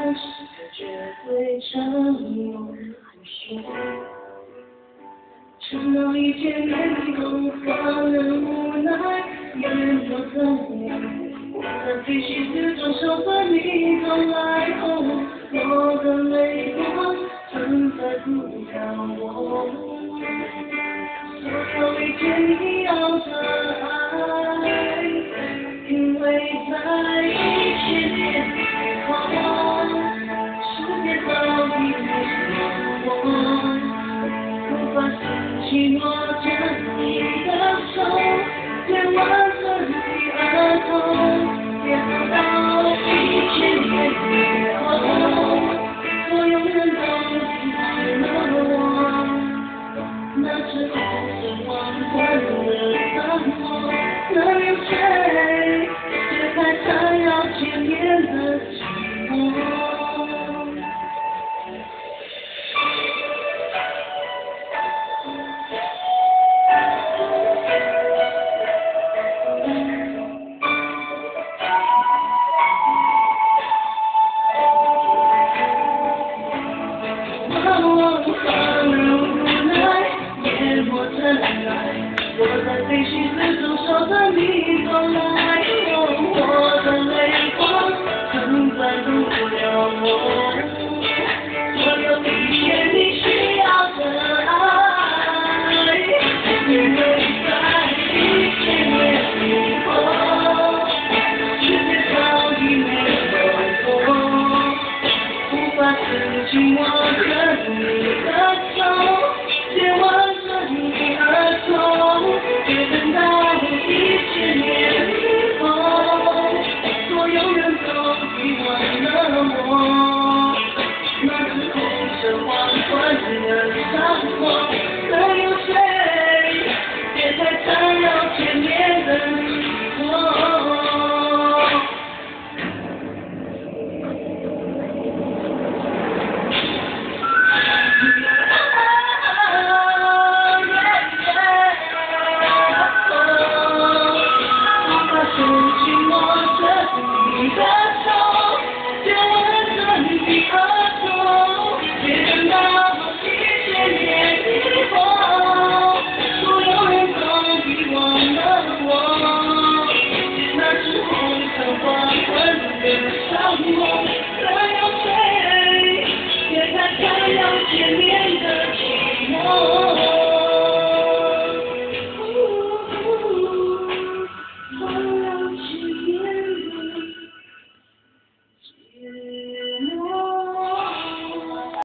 世界绝对沉默不说。直到一见面后，发人无奈，眼多疼爱。我在废墟之中守着你走来后，我的泪光正在不掉我。所有一切你要的爱，因为在1000年后，世界早已没有我。无法拾起握着你的手，别挽着你额头，别走到1000年以后，所有人都忘了我。那时候是忘关的冷漠，能有谁解开缠绕千年的寂寞？我在废墟之中守着你走来，我的泪光正在路了我。所有一切你需要的爱，因为在1000年以后，世界早已没有我，无法拾起我。